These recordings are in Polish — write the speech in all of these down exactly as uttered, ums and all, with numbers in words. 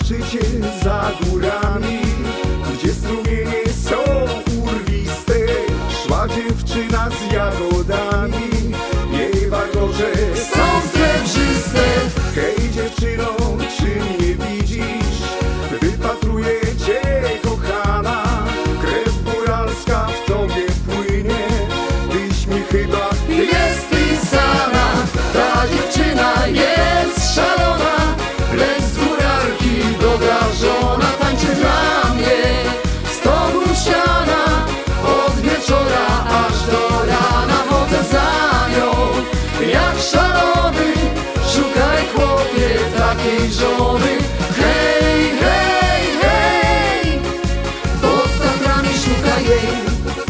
życie za górami, gdzie strumienie są urwiste. Szła dziewczyna z jagodami, jej warkocze są srebrzyste. Hej dziewczyno, czy mnie widzisz? Wypatruję cię, kochana. Krew góralska w tobie płynie, tyś mi chyba jest pisana. Ta dziewczyna jest szalona, lecz z góralki dobra żona. Tańczy dla mnie w stogu siana, od wieczora aż do rana. Chodzę za nią jak szalony, szukaj chłopie takiej żony. Hej, hej, hej, pod Tatrami szukaj jej.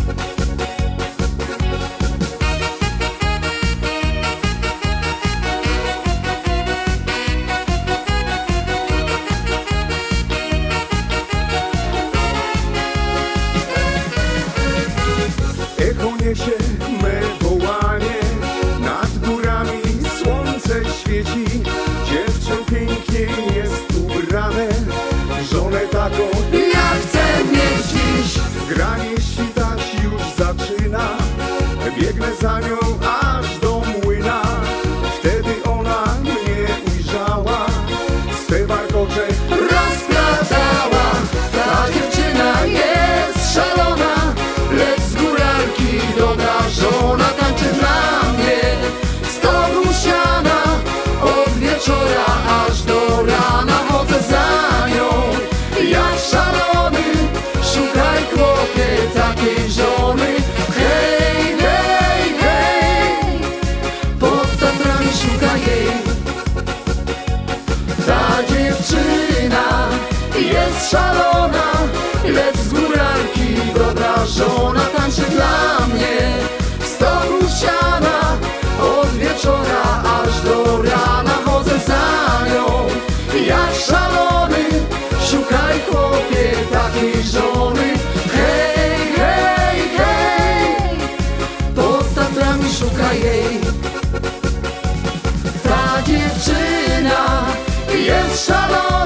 Echo niesie me wołanie, nad górami słońce świeci. Dziewczę pięknie jest ubrane, żonę taką ja chcę mieć dziś. Granie świtać już zaczyna, biegnę za nią aż do młyna. Wtedy ona mnie ujrzała, swe warkocze rozplatała. Ta dziewczyna jest szalona, lecz z góralki dobra żona. Tańczy dla mnie w stogu siana, od wieczora aż do rana. Chodzę za nią jak szalony, szukaj chłopie takiej żony. Hej, hej, hej, pod Tatrami szukaj jej. Ta dziewczyna jest szalona, lecz z góralki dobra żona. Tańczy dla mnie w stogu siana, od wieczora aż do rana. Chodzę za nią jak szalony, szukaj chłopie takiej żony. Hej, hej, hej, pod Tatrami szukaj jej. Ta dziewczyna jest szalona,